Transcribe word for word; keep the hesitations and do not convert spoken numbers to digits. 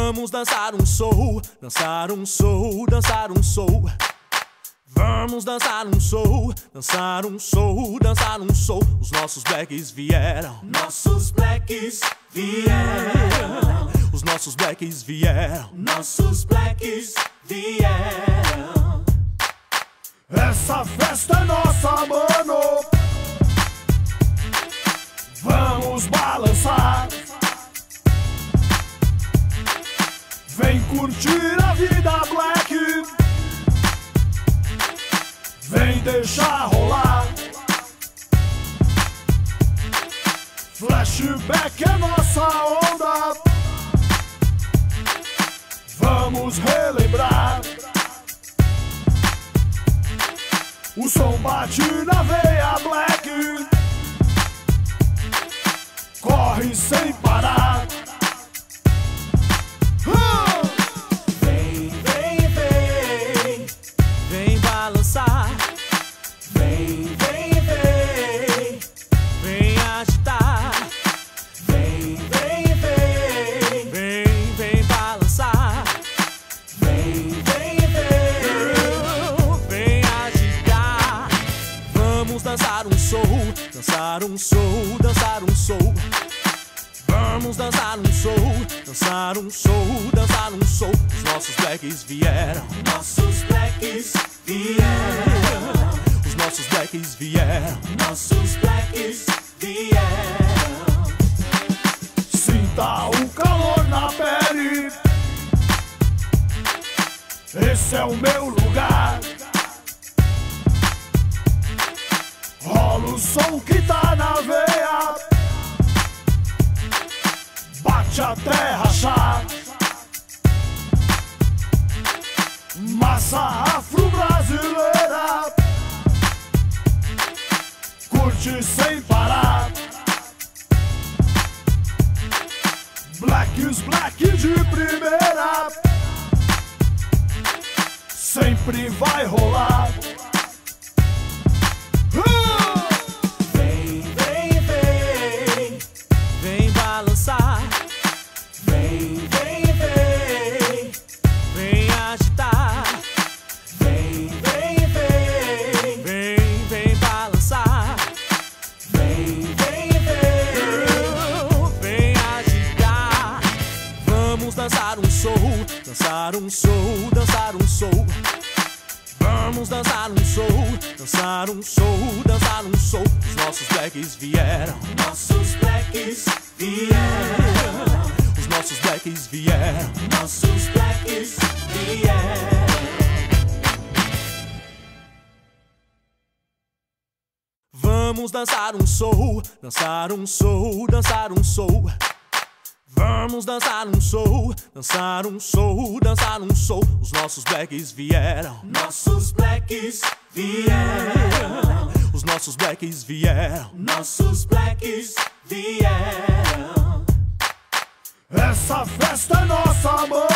Vamos dançar um soul, dançar um soul, dançar um soul. Vamos dançar um soul, dançar um soul, dançar um soul. Os nossos blacks vieram, Nossos blacks vieram, os nossos blacks vieram, nossos blacks vieram. Essa festa é nossa, mano. Vamos balançar. Vem curtir a vida black. Vem deixar rolar. Flashback é nossa onda. Vamos relembrar. O som bate na veia black. Corre sem parar. uh! Vem, vem, vem, vem balançar. vem, vem, vem, Vem agitar, vem, vem, vem, vem, vem balançar. vem, vem, vem. Vem agitar. Vamos dançar um soul, dançar um soul, dançar um soul. Vamos dançar um soul, dançar um soul, dançar um soul. Os nossos blacks vieram, Nossos blacks vieram, os nossos blacks vieram. nossos blacks vieram. Sinta o calor na pele. Esse é o meu lugar. Rola o som que tá na veia. Bate até rachar. Massa afro-brasileira. Curte sem parar. Blacks, black de primeira. Sempre vai rolar. Uh! Vem, vem, vem, Vem balançar, vem, vem, vem, vem agitar. vem, vem, vem, Vem, vem balançar. vem, vem, vem. Vem agitar. Vamos dançar um soul, dançar um soul, dançar um soul. Vamos dançar um soul, dançar um soul, dançar um soul. Os nossos blacks vieram, Nossos blacks vieram, os nossos blacks vieram. nossos blacks vieram. Vamos dançar um soul, dançar um soul, dançar um soul. Vamos dançar um soul, dançar um soul, dançar um soul. Os nossos blacks vieram, Nossos blacks vieram, os nossos blacks vieram. nossos blacks vieram. Essa festa é nossa, mano.